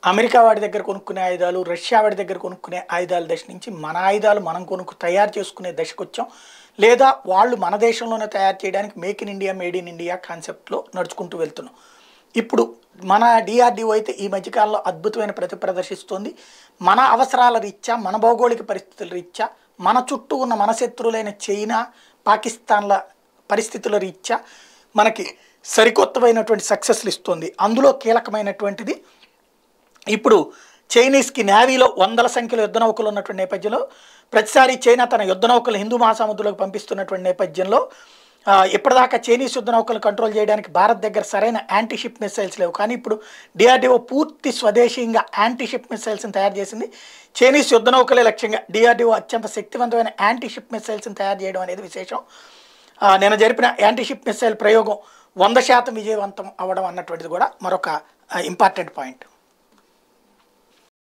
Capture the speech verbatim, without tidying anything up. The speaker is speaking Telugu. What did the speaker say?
అమెరికా వాడి దగ్గర కొనుక్కునే ఆయుధాలు, రష్యా వాడి దగ్గర కొనుక్కునే ఆయుధాల దశ నుంచి మన ఆయుధాలు మనం కొనుక్కు తయారు చేసుకునే దశకు వచ్చాం. లేదా వాళ్ళు మన దేశంలోనే తయారు చేయడానికి make in India, made in India కాన్సెప్ట్లో నడుచుకుంటూ వెళ్తున్నాం. ఇప్పుడు మన డిఆర్డిఓ అయితే ఈ మధ్యకాలంలో అద్భుతమైన ప్రతి ప్రదర్శిస్తోంది. మన అవసరాల రీత్యా, మన భౌగోళిక పరిస్థితుల రీత్యా, మన చుట్టూ ఉన్న మన శత్రువులైన చైనా, పాకిస్తాన్ల పరిస్థితుల రీత్యా మనకి సరికొత్తమైనటువంటి సక్సెస్లు ఇస్తుంది. అందులో కీలకమైనటువంటిది ఇప్పుడు చైనీస్కి నేవీలో వందల సంఖ్యలో యుద్ధ నౌకలు ఉన్నటువంటి నేపథ్యంలో ప్రతిసారి చైనా తన యుద్ధ నౌకలు హిందూ మహాసముద్రంలోకి పంపిస్తున్నటువంటి నేపథ్యంలో ఇప్పటిదాకా చైనీస్ యుద్ధ నౌకలు కంట్రోల్ చేయడానికి భారత్ దగ్గర సరైన యాంటీ షిప్ మిసైల్స్ లేవు. కానీ ఇప్పుడు డిఆర్డిఓ పూర్తి స్వదేశీయంగా యాంటీ షిప్ మిసైల్స్ని తయారు చేసింది. చైనీస్ యుద్ధ నౌకలే లక్ష్యంగా డిఆర్డిఓ అత్యంత శక్తివంతమైన యాంటీ షిప్ మిసైల్స్ని తయారు చేయడం అనేది విశేషం. నేను జరిపిన యాంటీ షిప్ మిసైల్ ప్రయోగం వంద శాతం విజయవంతం అవ్వడం అన్నటువంటిది కూడా మరొక ఇంపార్టెంట్ పాయింట్.